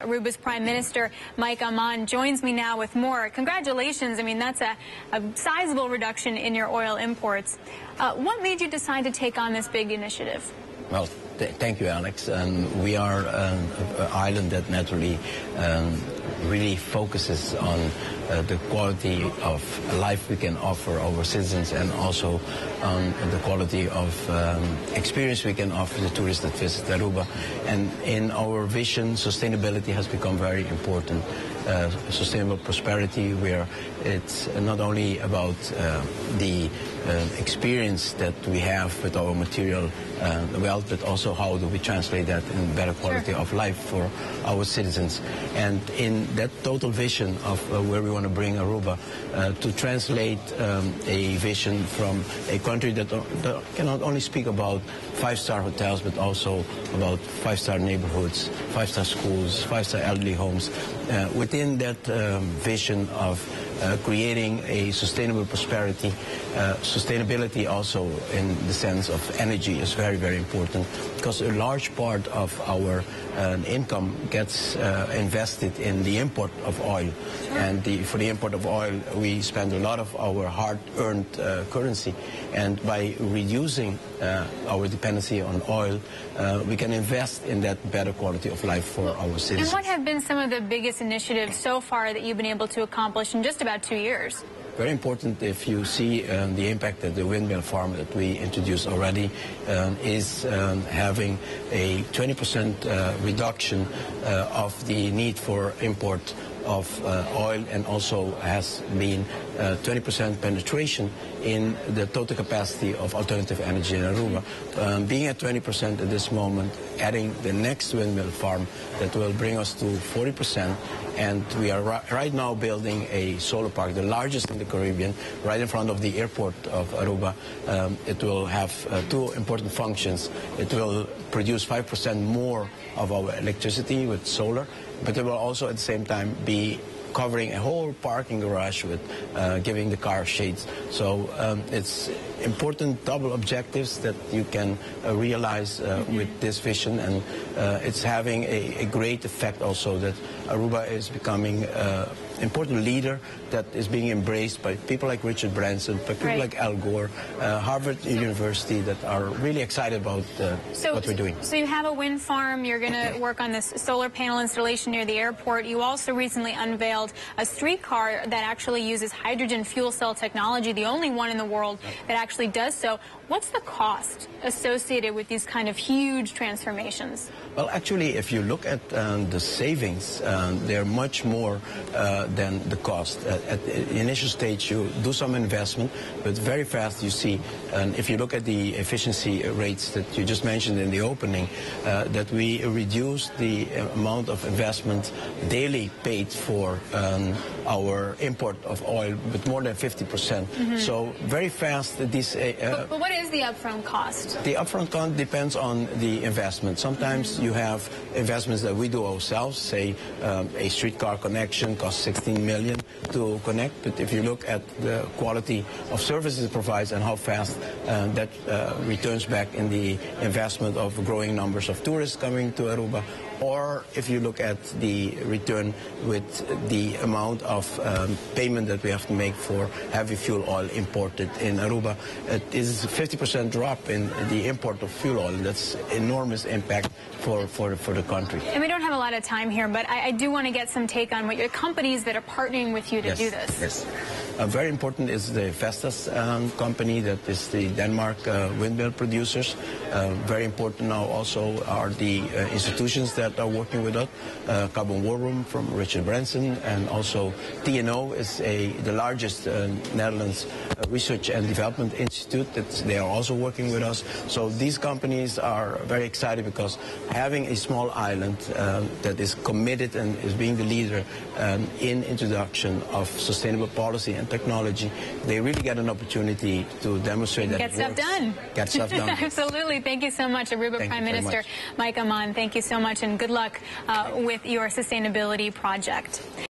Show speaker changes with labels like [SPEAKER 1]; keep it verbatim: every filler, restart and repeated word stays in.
[SPEAKER 1] Aruba's Prime Minister, Mike Ammann, joins me now with more. Congratulations. I mean, that's a, a sizable reduction in your oil imports. Uh, what made you decide to take on this big initiative?
[SPEAKER 2] Well, th thank you, Alex. Um, we are um, an island that naturally um, really focuses on uh, the quality of life we can offer our citizens, and also on the quality of um, experience we can offer the tourists that visit Aruba. And in our vision, sustainability has become very important. Uh, sustainable prosperity, where it's not only about uh, the uh, experience that we have with our material uh, wealth, but also how do we translate that in better quality
[SPEAKER 1] sure.
[SPEAKER 2] of life for our citizens. And in that total vision of uh, where we want to bring Aruba, uh, to translate um, a vision from a country that, that cannot only speak about five-star hotels, but also about five-star neighborhoods, five-star schools, five-star elderly homes. Uh, within that um, vision of uh, creating a sustainable prosperity, uh, sustainability also in the sense of energy is very, very important, because a large part of our uh, income gets uh, invested in the import of oil. Sure. And the, for the import of oil, we spend a lot of our hard-earned uh, currency. And by reducing uh, our dependency on oil, uh, we can invest in that better quality of life for our citizens.
[SPEAKER 1] And what have been some of the biggest initiatives so far that you've been able to accomplish in just about two years?
[SPEAKER 2] Very important, if you see um, the impact that the windmill farm that we introduced already um, is um, having a twenty percent uh, reduction uh, of the need for import of uh, oil, and also has been uh, twenty percent penetration in the total capacity of alternative energy in Aruba. Um, being at twenty percent at this moment, adding the next windmill farm that will bring us to forty percent, and we are ri right now building a solar park, the largest in the Caribbean, right in front of the airport of Aruba. Um, it will have uh, two important functions. It will produce five percent more of our electricity with solar, but it will also at the same time be covering a whole parking garage with uh, giving the car shades. So um, it's important double objectives that you can uh, realize uh, mm-hmm. with this vision, and uh, it's having a, a great effect also that Aruba is becoming uh, important leader that is being embraced by people like Richard Branson, by people
[SPEAKER 1] right.
[SPEAKER 2] like Al Gore, uh, Harvard so, University, that are really excited about uh,
[SPEAKER 1] so,
[SPEAKER 2] what we're doing.
[SPEAKER 1] So you have a wind farm, you're going to work on this solar panel installation near the airport. You also recently unveiled a streetcar that actually uses hydrogen fuel cell technology, the only one in the world that actually does so. What's the cost associated with these kind of huge transformations?
[SPEAKER 2] Well, actually, if you look at um, the savings, um, they're much more uh, than the cost. At, at the initial stage, you do some investment, but very fast you see, and if you look at the efficiency rates that you just mentioned in the opening, uh, that we reduce the amount of investment daily paid for um, our import of oil with more than fifty percent. Mm-hmm. So very fast, these... Uh,
[SPEAKER 1] but, but what is the upfront cost?
[SPEAKER 2] The upfront cost depends on the investment. Sometimes mm-hmm. you have investments that we do ourselves, say um, a streetcar connection costs sixteen million to connect, but if you look at the quality of services it provides and how fast uh, that uh, returns back in the investment of growing numbers of tourists coming to Aruba, or if you look at the return with the amount of um, payment that we have to make for heavy fuel oil imported in Aruba, it is a fifty percent drop in the import of fuel oil. That's enormous impact for, for, for the country.
[SPEAKER 1] And we don't have a lot of time here, but I, I do want to get some take on what your companies that are partnering with you to
[SPEAKER 2] yes,
[SPEAKER 1] do this.
[SPEAKER 2] Yes. Uh, very important is the Vestas um, company, that is the Denmark uh, windmill producers. Uh, very important now also are the uh, institutions that are working with us. Uh, Carbon War Room from Richard Branson, and also T N O is a, the largest uh, Netherlands uh, research and development institute. That they are also working with us. So these companies are very excited because having a small island uh, that is committed and is being the leader um, in introduction of sustainable policy and technology, they really get an opportunity to demonstrate that
[SPEAKER 1] Get
[SPEAKER 2] it
[SPEAKER 1] stuff
[SPEAKER 2] works.
[SPEAKER 1] done.
[SPEAKER 2] Get stuff done.
[SPEAKER 1] Absolutely. Thank you so much, Aruba
[SPEAKER 2] Thank
[SPEAKER 1] Prime Minister Mike Ammann. Thank you so much, and good luck uh, with your sustainability project.